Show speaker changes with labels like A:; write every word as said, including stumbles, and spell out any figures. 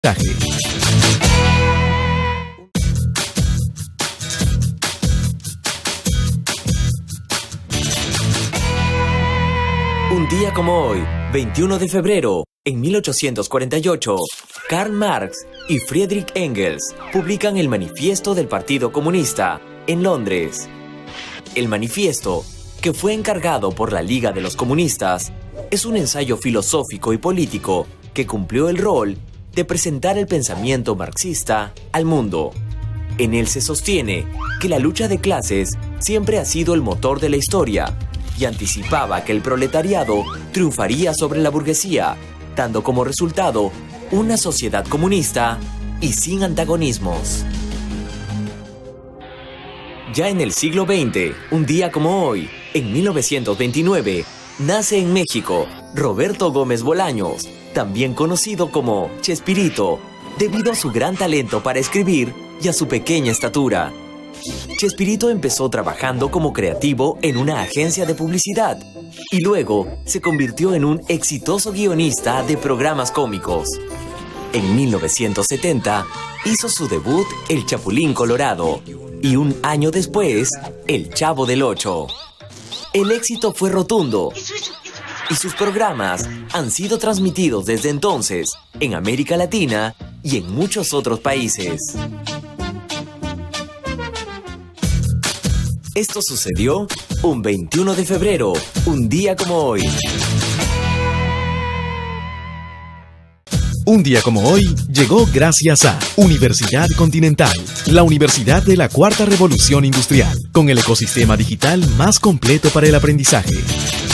A: Un día como hoy, veintiuno de febrero, en mil ochocientos cuarenta y ocho, Karl Marx y Friedrich Engels publican el Manifiesto del Partido Comunista en Londres. El manifiesto, que fue encargado por la Liga de los Comunistas, es un ensayo filosófico y político que cumplió el rol de presentar el pensamiento marxista al mundo. En él se sostiene que la lucha de clases siempre ha sido el motor de la historia y anticipaba que el proletariado triunfaría sobre la burguesía, dando como resultado una sociedad comunista y sin antagonismos. Ya en el siglo veinte, un día como hoy, en mil novecientos veintinueve, nace en México Roberto Gómez Bolaños, también conocido como Chespirito, debido a su gran talento para escribir y a su pequeña estatura. Chespirito empezó trabajando como creativo en una agencia de publicidad y luego se convirtió en un exitoso guionista de programas cómicos. En mil novecientos setenta hizo su debut El Chapulín Colorado y un año después El Chavo del Ocho. El éxito fue rotundo y sus programas han sido transmitidos desde entonces en América Latina y en muchos otros países. Esto sucedió un veintiuno de febrero, un día como hoy.
B: Un día como hoy llegó gracias a Universidad Continental, la universidad de la Cuarta Revolución Industrial, con el ecosistema digital más completo para el aprendizaje.